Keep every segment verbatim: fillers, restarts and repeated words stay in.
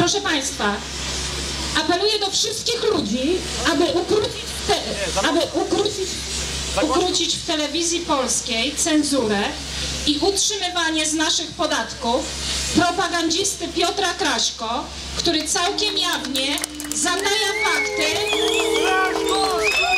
Proszę Państwa, apeluję do wszystkich ludzi, aby ukrócić, te, aby ukrócić, ukrócić w telewizji polskiej cenzurę i utrzymywanie z naszych podatków propagandzisty Piotra Kraśko, który całkiem jawnie zataja fakty. Kraśko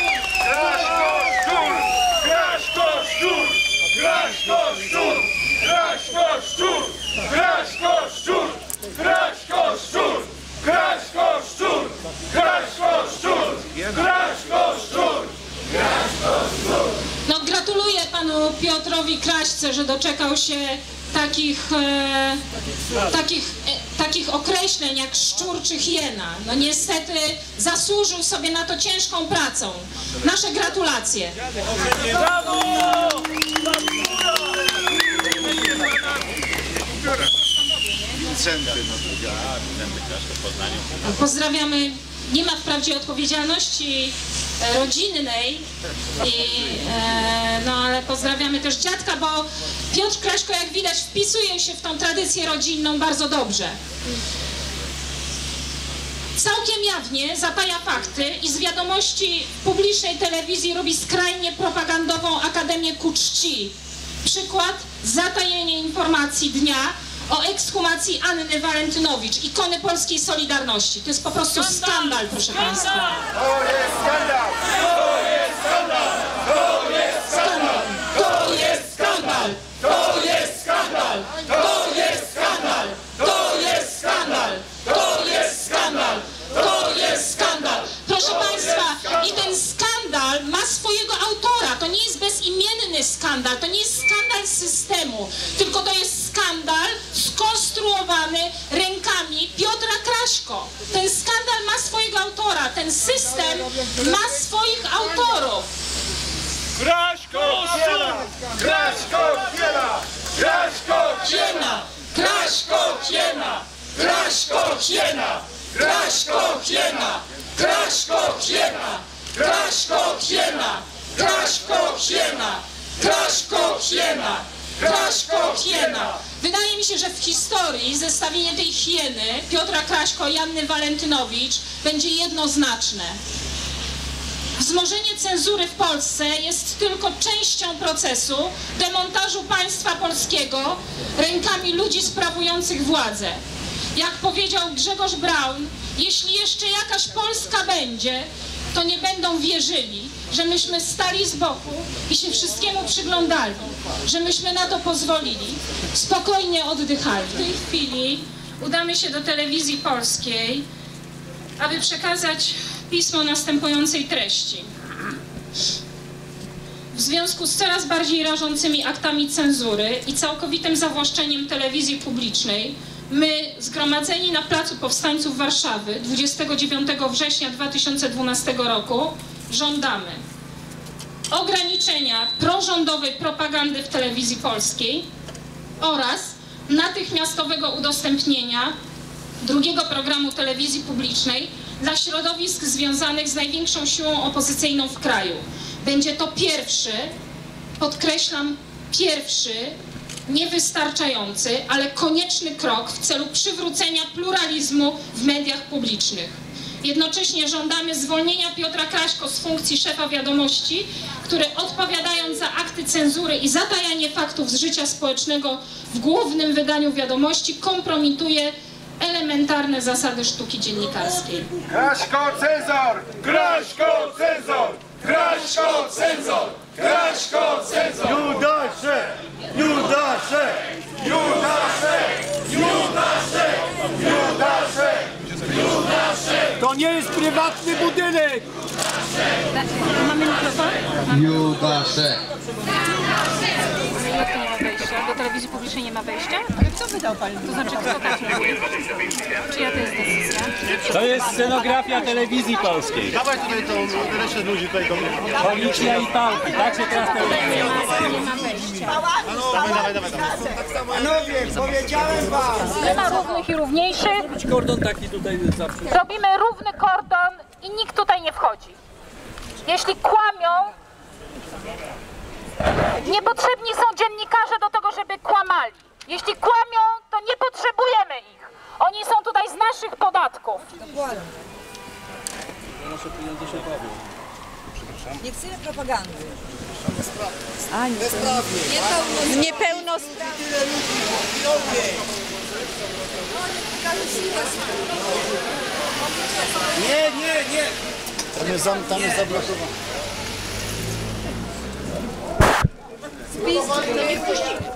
szczur! Kraśko szczur! Kraśko szczur! Kraśko szczur! Kraśko szczur! Kraśko szczur! Kraśko szczur! Kraśko szczur! Kraśko szczur! No, gratuluję panu Piotrowi Kraśce, że doczekał się takich, e, takich, e, takich określeń jak szczur czy hiena. No niestety zasłużył sobie na to ciężką pracą. Nasze gratulacje. Brawo! Pozdrawiamy. Nie ma wprawdzie odpowiedzialności rodzinnej, i, e, no ale pozdrawiamy też dziadka, bo Piotr Kraśko, jak widać, wpisuje się w tą tradycję rodzinną bardzo dobrze. Całkiem jawnie zataja fakty i z wiadomości publicznej telewizji robi skrajnie propagandową Akademię ku czci. Przykład: zatajenie informacji dnia o ekshumacji Anny Walentynowicz, ikony polskiej Solidarności. To jest po prostu skandal, proszę Państwa. To jest skandal! To jest skandal! To jest skandal! To jest skandal! To jest skandal! To jest skandal! To jest skandal! To jest skandal! To jest skandal! Proszę Państwa, i ten skandal ma swojego autora. To nie jest bezimienny skandal, to nie jest skandal systemu, tylko to jest skandal skonstruowany rękami Piotra Kraśko. Ten skandal ma swojego autora, ten system ma swoich autorów. Kraśko szczur! Kraśko hiena! Kraśko Hiena! Kraśko hiena! Kraśko hiena! Kraśko hiena! Kraśko hiena! Kraśko hiena! Kraśko hiena! Kraśko hiena! Kraśko hiena! Wydaje mi się, że w historii zestawienie tej hieny Piotra Kraśko i Anny Walentynowicz będzie jednoznaczne. Wzmożenie cenzury w Polsce jest tylko częścią procesu demontażu państwa polskiego rękami ludzi sprawujących władzę. Jak powiedział Grzegorz Braun, jeśli jeszcze jakaś Polska będzie, to nie będą wierzyli, że myśmy stali z boku i się wszystkiemu przyglądali, że myśmy na to pozwolili, spokojnie oddychali. W tej chwili udamy się do telewizji polskiej, aby przekazać pismo następującej treści. W związku z coraz bardziej rażącymi aktami cenzury i całkowitym zawłaszczeniem telewizji publicznej, my, zgromadzeni na Placu Powstańców Warszawy dwudziestego dziewiątego września dwa tysiące dwunastego roku, żądamy ograniczenia prorządowej propagandy w telewizji polskiej oraz natychmiastowego udostępnienia drugiego programu telewizji publicznej dla środowisk związanych z największą siłą opozycyjną w kraju. Będzie to pierwszy, podkreślam, pierwszy, niewystarczający, ale konieczny krok w celu przywrócenia pluralizmu w mediach publicznych. Jednocześnie żądamy zwolnienia Piotra Kraśko z funkcji szefa Wiadomości, który, odpowiadając za akty cenzury i zatajanie faktów z życia społecznego w głównym wydaniu Wiadomości, kompromituje elementarne zasady sztuki dziennikarskiej. Kraśko cenzor! Kraśko cenzor! Kraśko cenzor! Kraśko cenzor! Judasze! Judasze! Judasze! Judasze! Judasze! Judasze! To nie jest prywatny budynek! Mamy mikrofon? Judasze! Jak to nie ma wejścia? Do telewizji publicznej nie ma wejścia? Ale co wydał Pani? To znaczy, kto tak mówi? Czyja to jest decyzja? To jest scenografia telewizji polskiej. Dawaj tutaj tą resztę ludzi tutaj do mnie. Policja i pałki, tak się teraz telewizja. Nie ma wejścia. Dawaj, dawaj, dawaj. Panowie, powiedziałem Wam! Nie ma równych i równiejszych. Kordon taki tutaj zawsze. Robimy równy kordon i nikt tutaj nie wchodzi. Jeśli kłamią, niepotrzebni są dziennikarze do tego, żeby kłamali. Jeśli kłamią, to nie potrzebujemy ich. Oni są tutaj z naszych przypadków. Dokładnie. Nie chcemy propagandy. A, nie. Niepełnosprawnie. Nie, nie, nie. Tam jest, zam, tam jest zablokowane. Spis, no nie puści.